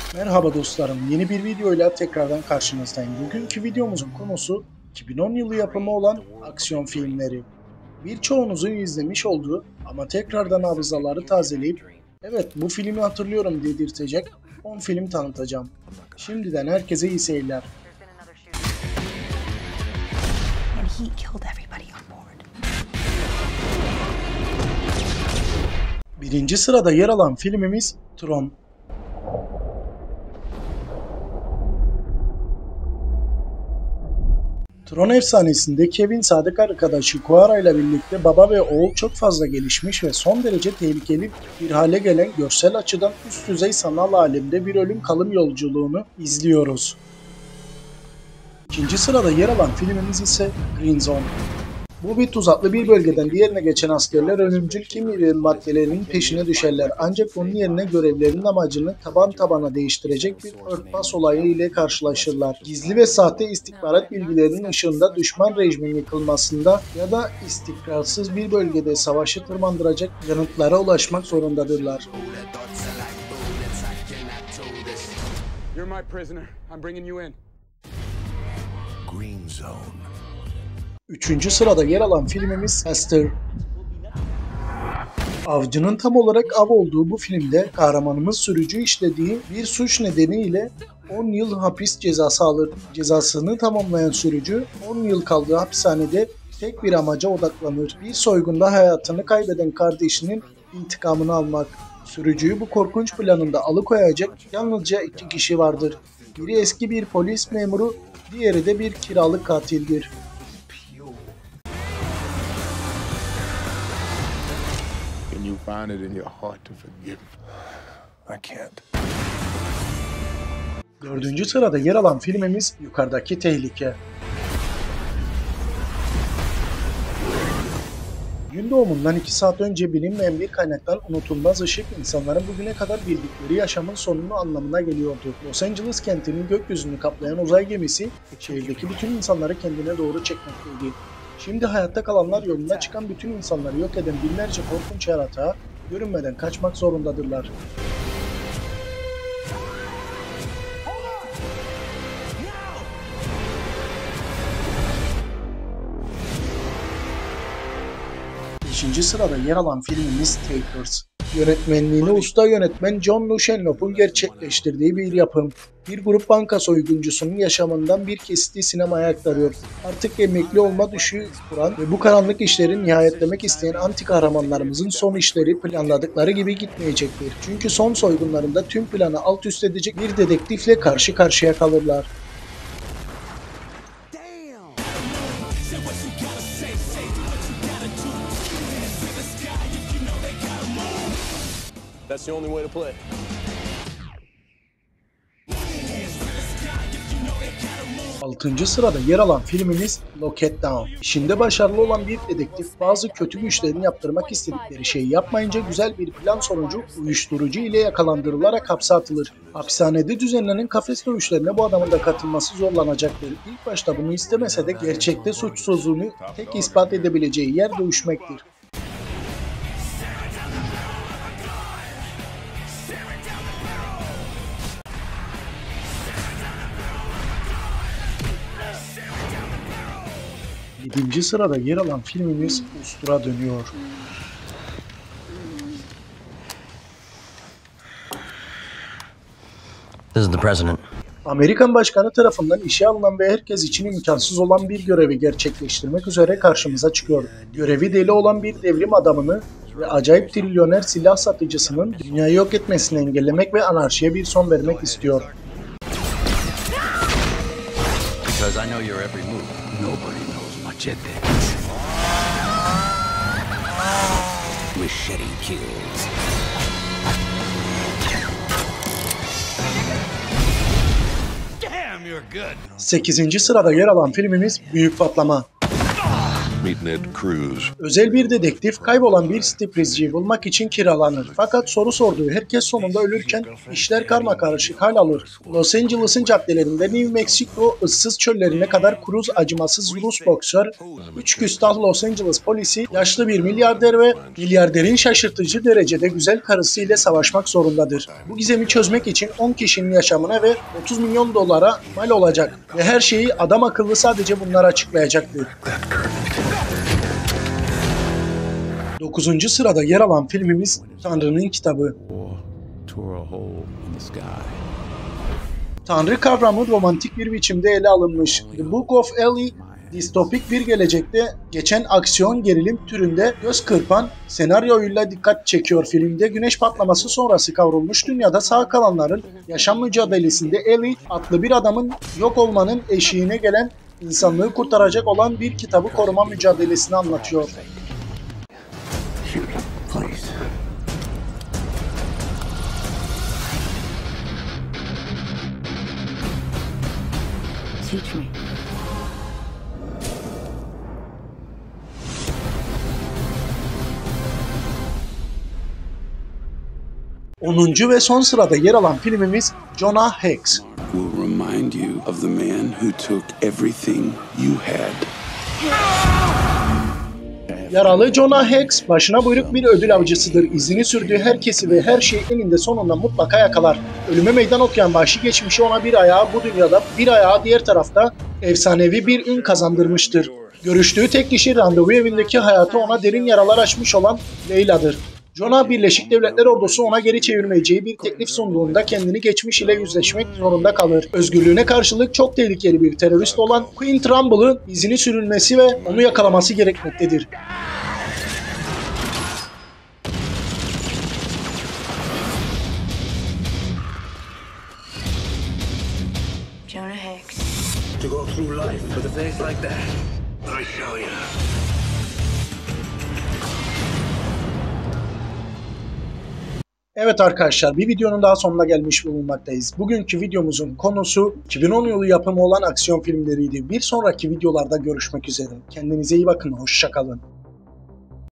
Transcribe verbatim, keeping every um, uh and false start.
Merhaba dostlarım, yeni bir videoyla tekrardan karşınızdayım. Bugünkü videomuzun konusu iki bin on yılı yapımı olan aksiyon filmleri. Birçoğunuzun izlemiş olduğu ama tekrardan hafızaları tazeleyip evet bu filmi hatırlıyorum dedirtecek on film tanıtacağım. Şimdiden herkese iyi seyirler. Birinci sırada yer alan filmimiz Tron. Tron efsanesinde Kevin sadık arkadaşı Kuara ile birlikte baba ve oğul çok fazla gelişmiş ve son derece tehlikeli bir hale gelen görsel açıdan üst düzey sanal alemde bir ölüm kalım yolculuğunu izliyoruz. İkinci sırada yer alan filmimiz ise Green Zone. Bu bir tuzaklı bir bölgeden diğerine geçen askerler ölümcül kimya maddelerinin peşine düşerler. Ancak bunun yerine görevlerinin amacını taban tabana değiştirecek bir örtbas olayı ile karşılaşırlar. Gizli ve sahte istihbarat bilgilerinin ışığında düşman rejimin yıkılmasında ya da istikrarsız bir bölgede savaşı tırmandıracak yanıtlara ulaşmak zorundadırlar. You're my prisoner. I'm bringing you in. Green Zone. Üçüncü sırada yer alan filmimiz Hester. Avcının tam olarak av olduğu bu filmde kahramanımız sürücü işlediği bir suç nedeniyle on yıl hapis cezası alır. Cezasını tamamlayan sürücü on yıl kaldığı hapishanede tek bir amaca odaklanır. Bir soygunda hayatını kaybeden kardeşinin intikamını almak. Sürücüyü bu korkunç planında alıkoyacak yalnızca iki kişi vardır. Biri eski bir polis memuru, diğeri de bir kiralık katildir. You find it in your heart to forgive. I can't. Dördüncü sırada yer alan filmimiz Yukarıdaki Tehlike. Gün doğumundan iki saat önce bilinmeyen bir kaynaktan unutulmaz ışık insanların bugüne kadar bildikleri yaşamın sonunu anlamına geliyordu. Los Angeles kentinin gökyüzünü kaplayan uzay gemisi şehirdeki bütün insanları kendine doğru çekmekteydi. Şimdi hayatta kalanlar yoluna çıkan bütün insanları yok eden binlerce korkunç yaratığa görünmeden kaçmak zorundadırlar. Beşinci sırada yer alan filmimiz Takers. Yönetmenliğini usta yönetmen John Lushenlop'un gerçekleştirdiği bir yapım. Bir grup banka soyguncusunun yaşamından bir kesiti sinemaya aktarıyor. Artık emekli olma düşüğü kuran ve bu karanlık işleri nihayetlemek isteyen anti kahramanlarımızın son işleri planladıkları gibi gitmeyecektir. Çünkü son soygunlarında tüm planı alt üst edecek bir dedektifle karşı karşıya kalırlar. That's the only way to play. Altıncı sırada yer alan filmimiz Lock It Down. İşinde başarılı olan bir dedektif bazı kötü güçlerin yaptırmak istedikleri şeyi yapmayınca güzel bir plan sonucu uyuşturucu ile yakalandırılarak hapse atılır. Hapishanede düzenlenen kafes dövüşlerine bu adamın da katılması zorlanacaktır. İlk başta bunu istemese de gerçekte suçsuzluğunu tek ispat edebileceği yer dövüşmektir. Yedinci sırada yer alan filmimiz Ustura dönüyor. This is the president. Amerikan başkanı tarafından işe alınan ve herkes için imkansız olan bir görevi gerçekleştirmek üzere karşımıza çıkıyor. Görevi deli olan bir devrim adamını ve acayip trilyoner silah satıcısının dünyayı yok etmesini engellemek ve anarşiye bir son vermek istiyor. Because I know your every move. Nobody knows Machete. Machete kills. Damn, you're good. sekizinci sırada yer alan filmimiz Büyük Patlama. Meet Ned Cruz. Özel bir dedektif kaybolan bir striptizciyi bulmak için kiralanır. Fakat soru sorduğu herkes sonunda ölürken işler karmakarışık hal alır. Los Angeles'ın caddelerinde New Mexico ıssız çöllerine kadar Cruz acımasız Rus boksör, üç küstah Los Angeles polisi, yaşlı bir milyarder ve milyarderin şaşırtıcı derecede güzel karısı ile savaşmak zorundadır. Bu gizemi çözmek için on kişinin yaşamına ve otuz milyon dolara mal olacak ve her şeyi adam akıllı sadece bunlar açıklayacaktır. dokuzuncu sırada yer alan filmimiz Tanrı'nın Kitabı. Tanrı kavramı romantik bir biçimde ele alınmış. The Book of Eli, distopik bir gelecekte geçen aksiyon gerilim türünde göz kırpan senaryoyla dikkat çekiyor. Filmde güneş patlaması sonrası kavrulmuş dünyada sağ kalanların yaşam mücadelesinde Eli adlı bir adamın yok olmanın eşiğine gelen insanlığı kurtaracak olan bir kitabı koruma mücadelesini anlatıyor. Please. Teach me. onuncu ve son sırada yer alan filmimiz Jonah Hex. Will remind you of the man who took everything you had. Yaralı Jonah Hex, başına buyruk bir ödül avcısıdır. İzini sürdüğü herkesi ve her şeyi eninde sonunda mutlaka yakalar. Ölüme meydan okuyan vahşi geçmişi ona bir ayağı bu dünyada, bir ayağı diğer tarafta efsanevi bir ün kazandırmıştır. Görüştüğü tek kişi randevu evindeki hayatı ona derin yaralar açmış olan Leyla'dır. Jonah, Birleşik Devletler Ordusu ona geri çevirmeyeceği bir teklif sunduğunda kendini geçmiş ile yüzleşmek zorunda kalır. Özgürlüğüne karşılık çok tehlikeli bir terörist olan Queen Trumble'ın izini sürülmesi ve onu yakalaması gerekmektedir. Jonah Hex. To go through life with a face like that, I show you. Evet arkadaşlar, bir videonun daha sonuna gelmiş bulunmaktayız. Bugünkü videomuzun konusu iki bin on yılı yapımı olan aksiyon filmleriydi. Bir sonraki videolarda görüşmek üzere. Kendinize iyi bakın, hoşça kalın.